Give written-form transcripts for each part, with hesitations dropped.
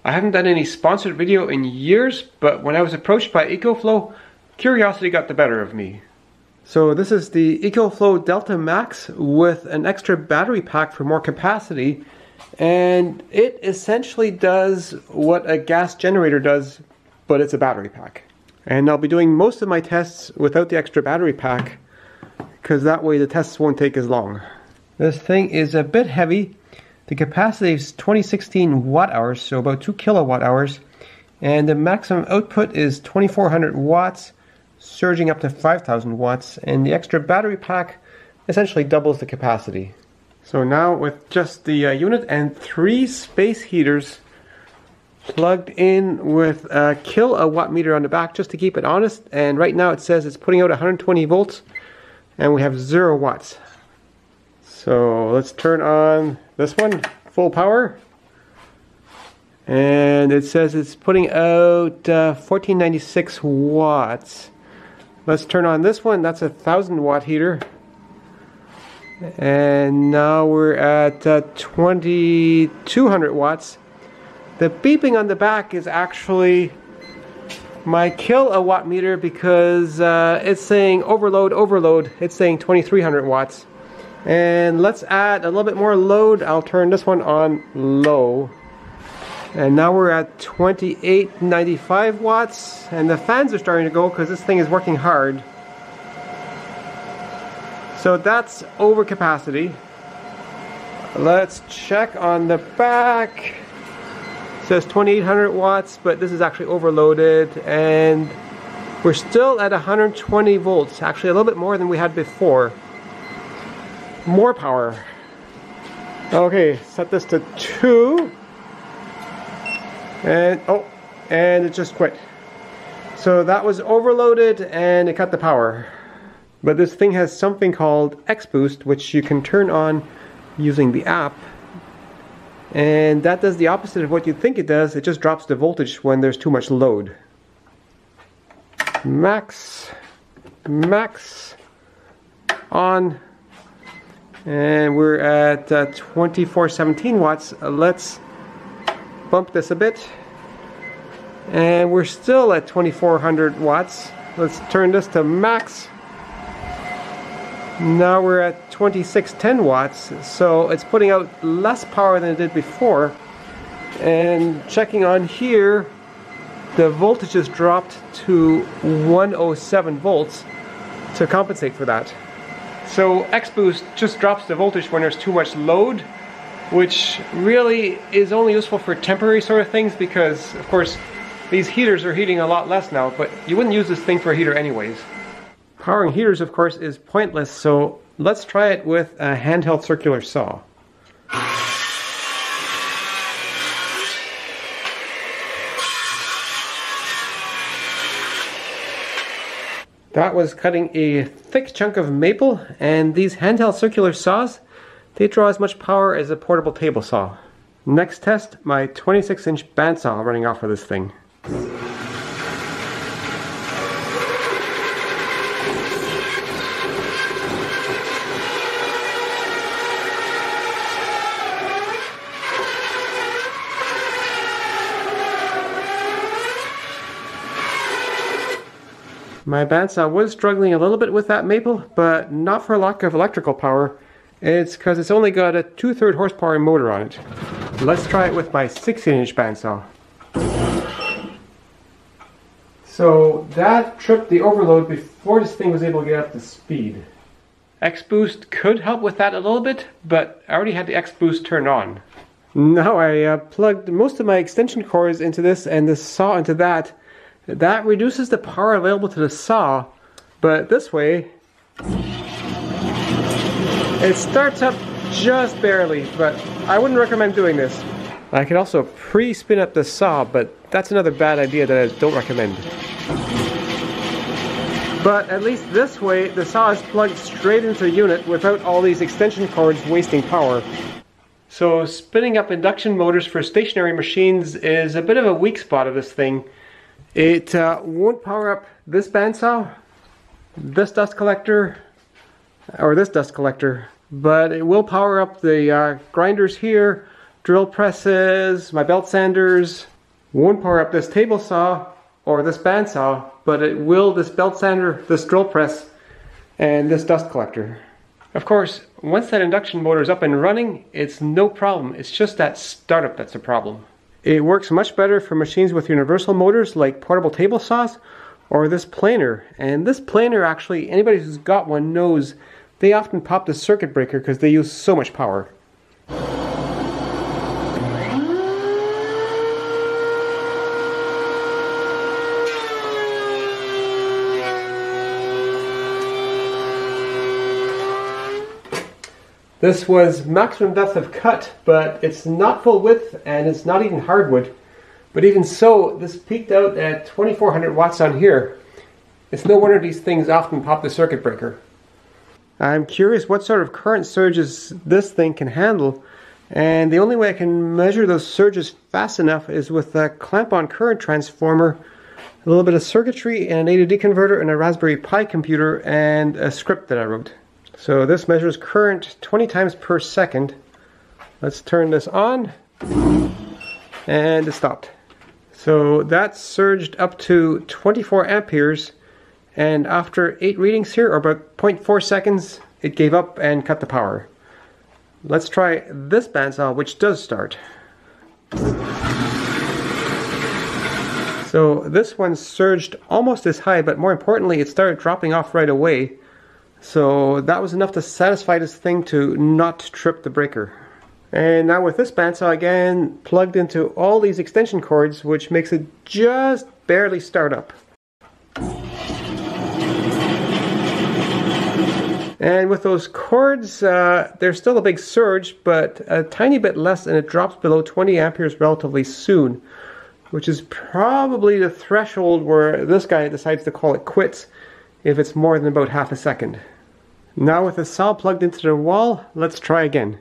I haven't done any sponsored video in years, but when I was approached by EcoFlow, curiosity got the better of me. So this is the EcoFlow Delta Max with an extra battery pack for more capacity, and it essentially does what a gas generator does, but it's a battery pack. And I'll be doing most of my tests without the extra battery pack, because that way the tests won't take as long. This thing is a bit heavy. The capacity is 2016 watt hours, so about 2 kilowatt hours, and the maximum output is 2400 watts, surging up to 5000 watts, and the extra battery pack essentially doubles the capacity. So now with just the unit and 3 space heaters plugged in with a kilowatt meter on the back just to keep it honest, and right now it says it's putting out 120 volts and we have 0 watts. So let's turn on this one, full power, and it says it's putting out 1496 watts. Let's turn on this one, that's a 1000 watt heater, and now we're at 2200 watts. The beeping on the back is actually my kilowatt meter because it's saying overload, overload. It's saying 2300 watts. And let's add a little bit more load. I'll turn this one on low. And now we're at 2895 watts. And the fans are starting to go because this thing is working hard. So that's over capacity. Let's check on the back. It says 2800 watts, but this is actually overloaded. And we're still at 120 volts. Actually a little bit more than we had before. More power. Okay, set this to 2. And and it just quit. So that was overloaded and it cut the power. But this thing has something called X-Boost, which you can turn on using the app. And that does the opposite of what you think it does. It just drops the voltage when there's too much load. Max on. And we're at 2417 watts. Let's bump this a bit. And we're still at 2400 watts. Let's turn this to max. Now we're at 2610 watts. So it's putting out less power than it did before. And checking on here, the voltage has dropped to 107 volts to compensate for that. So X-Boost just drops the voltage when there's too much load, which really is only useful for temporary sort of things because, of course, these heaters are heating a lot less now, but you wouldn't use this thing for a heater anyways. Powering heaters, of course, is pointless, so let's try it with a handheld circular saw. That was cutting a thick chunk of maple, and these handheld circular saws, they draw as much power as a portable table saw. Next test, my 26-inch bandsaw running off of this thing. My bandsaw was struggling a little bit with that maple, but not for lack of electrical power. It's because it's only got a 2/3 horsepower motor on it. Let's try it with my 16-inch bandsaw. So that tripped the overload before this thing was able to get up to speed. X-Boost could help with that a little bit, but I already had the X-Boost turned on. Now I plugged most of my extension cords into this and the saw into that. That reduces the power available to the saw, but this way it starts up just barely, but I wouldn't recommend doing this. I could also pre-spin up the saw, but that's another bad idea that I don't recommend. But at least this way the saw is plugged straight into the unit without all these extension cords wasting power. So spinning up induction motors for stationary machines is a bit of a weak spot of this thing. It won't power up this bandsaw, this dust collector, or this dust collector, but it will power up the grinders here, drill presses, my belt sanders, Won't power up this table saw or this bandsaw, but it will this belt sander, this drill press, and this dust collector. Of course, once that induction motor is up and running, it's no problem. It's just that startup that's a problem. It works much better for machines with universal motors like portable table saws or this planer. And this planer, actually, anybody who's got one knows they often pop the circuit breaker because they use so much power. This was maximum depth of cut, but it's not full width and it's not even hardwood. But even so, this peaked out at 2400 watts on here. It's no wonder these things often pop the circuit breaker. I'm curious what sort of current surges this thing can handle, and the only way I can measure those surges fast enough is with a clamp-on current transformer, a little bit of circuitry, and an A to D converter, and a Raspberry Pi computer, and a script that I wrote. So this measures current 20 times per second. Let's turn this on, and it stopped. So that surged up to 24 amperes, and after 8 readings here, or about 0.4 seconds, it gave up and cut the power. Let's try this bandsaw, which does start. So this one surged almost as high, but more importantly, it started dropping off right away. So that was enough to satisfy this thing to not trip the breaker. And now with this bandsaw again, plugged into all these extension cords, which makes it just barely start up. And with those cords, there's still a big surge, but a tiny bit less, and it drops below 20 amperes relatively soon, which is probably the threshold where this guy decides to call it quits if it's more than about half a second. Now with the saw plugged into the wall, let's try again.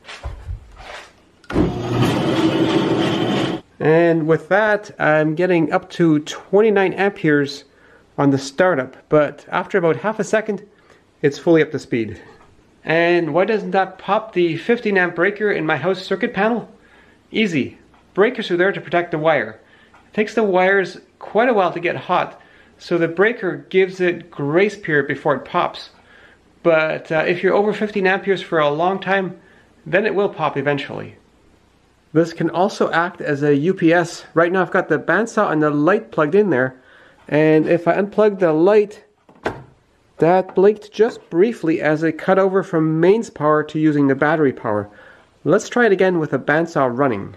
And with that, I'm getting up to 29 amperes on the startup, but after about half a second, it's fully up to speed. And why doesn't that pop the 15 amp breaker in my house circuit panel? Easy. Breakers are there to protect the wire. It takes the wires quite a while to get hot, so the breaker gives it grace period before it pops. But if you're over 15 amperes for a long time, then it will pop eventually. This can also act as a UPS. Right now I've got the bandsaw and the light plugged in there, and if I unplug the light, that blinked just briefly as it cut over from mains power to using the battery power. Let's try it again with a bandsaw running.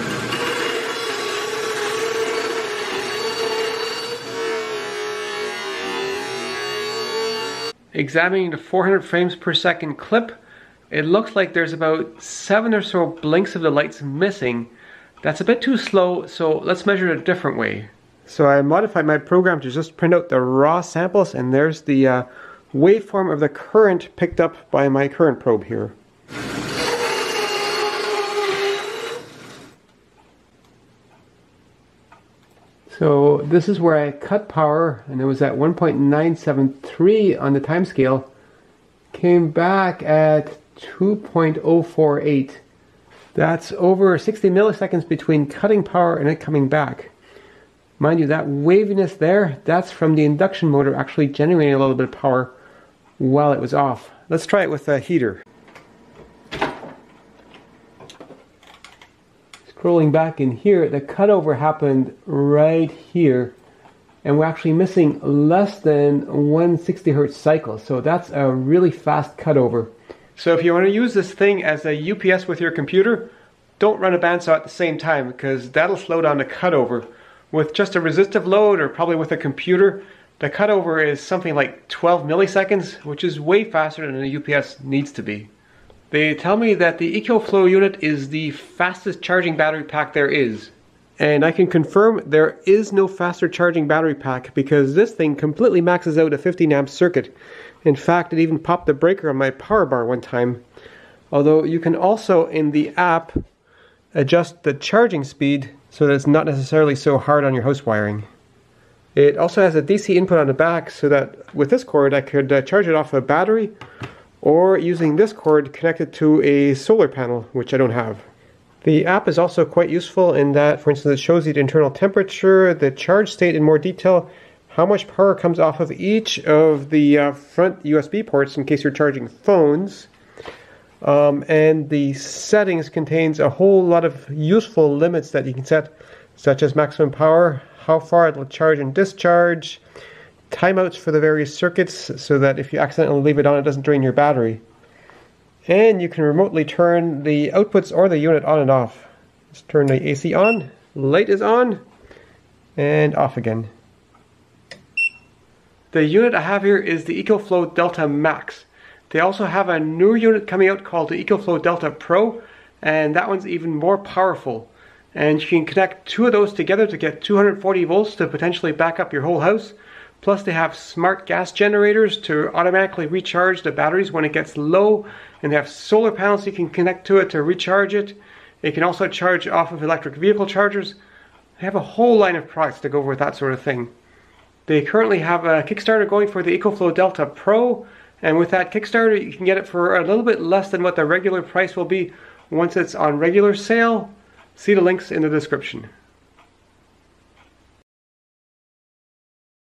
Examining the 400 frames per second clip, it looks like there's about 7 or so blinks of the lights missing. That's a bit too slow, so let's measure it a different way. So I modified my program to just print out the raw samples, and there's the waveform of the current picked up by my current probe here. So this is where I cut power, and it was at 1.973 on the time scale. Came back at 2.048. That's over 60 milliseconds between cutting power and it coming back. Mind you, that waviness there, that's from the induction motor actually generating a little bit of power while it was off. Let's try it with a heater. Scrolling back in here, the cutover happened right here, and we're actually missing less than 160 Hz cycle, so that's a really fast cutover. So if you want to use this thing as a UPS with your computer, don't run a bandsaw at the same time, because that'll slow down the cutover. With just a resistive load, or probably with a computer, the cutover is something like 12 milliseconds, which is way faster than a UPS needs to be. They tell me that the EcoFlow unit is the fastest charging battery pack there is. And I can confirm there is no faster charging battery pack, because this thing completely maxes out a 15 amp circuit. In fact, it even popped the breaker on my power bar one time. Although you can also, in the app, adjust the charging speed so that it's not necessarily so hard on your house wiring. It also has a DC input on the back, so that with this cord I could charge it off a battery, or using this cord connected to a solar panel, which I don't have. The app is also quite useful in that, for instance, it shows you the internal temperature, the charge state in more detail, how much power comes off of each of the front USB ports in case you're charging phones. And the settings contains a whole lot of useful limits that you can set, such as maximum power, how far it'll charge and discharge, timeouts for the various circuits so that if you accidentally leave it on, it doesn't drain your battery. And you can remotely turn the outputs or the unit on and off. Let's turn the AC on, light is on, and off again. The unit I have here is the EcoFlow Delta Max. They also have a newer unit coming out called the EcoFlow Delta Pro, and that one's even more powerful. And you can connect two of those together to get 240 volts to potentially back up your whole house. Plus they have smart gas generators to automatically recharge the batteries when it gets low, and they have solar panels you can connect to it to recharge it. It can also charge off of electric vehicle chargers. They have a whole line of products to go with that sort of thing. They currently have a Kickstarter going for the EcoFlow Delta Pro, and with that Kickstarter you can get it for a little bit less than what the regular price will be once it's on regular sale. See the links in the description.